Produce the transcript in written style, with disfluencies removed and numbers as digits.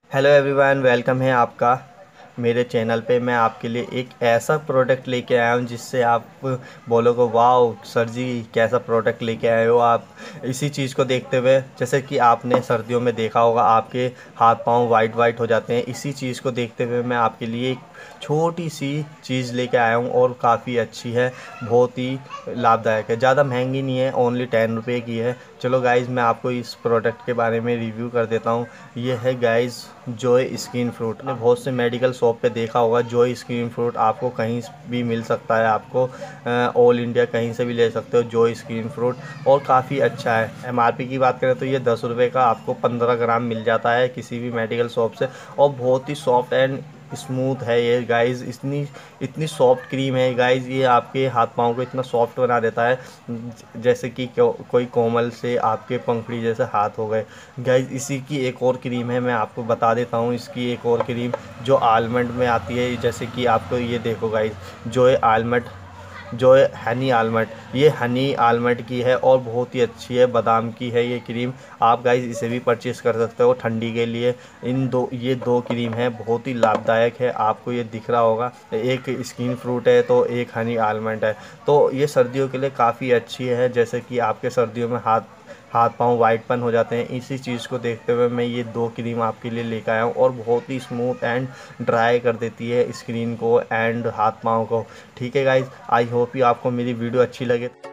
Hello everyone, welcome है आपका मेरे चैनल पे। मैं आपके लिए एक ऐसा प्रोडक्ट लेके आया हूँ जिससे आप बोलोगे वाओ सर जी कैसा प्रोडक्ट लेके आए हो आप। इसी चीज़ को देखते हुए, जैसे कि आपने सर्दियों में देखा होगा आपके हाथ पांव वाइट वाइट हो जाते हैं, इसी चीज़ को देखते हुए मैं आपके लिए एक छोटी सी चीज़ लेके आया हूँ और काफ़ी अच्छी है, बहुत ही लाभदायक है। ज़्यादा महंगी नहीं है, ओनली 10 रुपये की है। चलो गाइज़, मैं आपको इस प्रोडक्ट के बारे में रिव्यू कर देता हूँ। ये है गाइज़ जॉय स्किन फ्रूट। आपने बहुत से मेडिकल शॉप पे देखा होगा, जॉय स्किन फ्रूट आपको कहीं भी मिल सकता है। आपको ऑल इंडिया कहीं से भी ले सकते हो जॉय स्किन फ्रूट, और काफ़ी अच्छा है। एमआरपी की बात करें तो ये 10 रुपये का आपको 15 ग्राम मिल जाता है किसी भी मेडिकल शॉप से, और बहुत ही सॉफ्ट एंड स्मूथ है ये गाइस। इतनी इतनी सॉफ्ट क्रीम है गाइस, ये आपके हाथ पाँव को इतना सॉफ्ट बना देता है जैसे कि कोई कोमल से आपके पंखुड़ी जैसे हाथ हो गए। गाइस, इसी की एक और क्रीम है, मैं आपको बता देता हूँ इसकी एक और क्रीम जो आलमंड में आती है। जैसे कि आपको ये देखो गाइस, जो है आलमंड, जो है हनी आलमंड, ये हनी आलमंड की है और बहुत ही अच्छी है, बादाम की है ये क्रीम। आप गाइस इसे भी परचेज़ कर सकते हो ठंडी के लिए। ये दो क्रीम है, बहुत ही लाभदायक है। आपको ये दिख रहा होगा, एक स्किन फ्रूट है तो एक हनी आलमंड है। तो ये सर्दियों के लिए काफ़ी अच्छी है, जैसे कि आपके सर्दियों में हाथ हाथ पांव वाइटपन हो जाते हैं। इसी चीज़ को देखते हुए मैं ये दो क्रीम आपके लिए लेकर आया हूँ, और बहुत ही स्मूथ एंड ड्राई कर देती है स्किन को एंड हाथ पांव को। ठीक है गाइज, आई होप यू आपको मेरी वीडियो अच्छी लगे।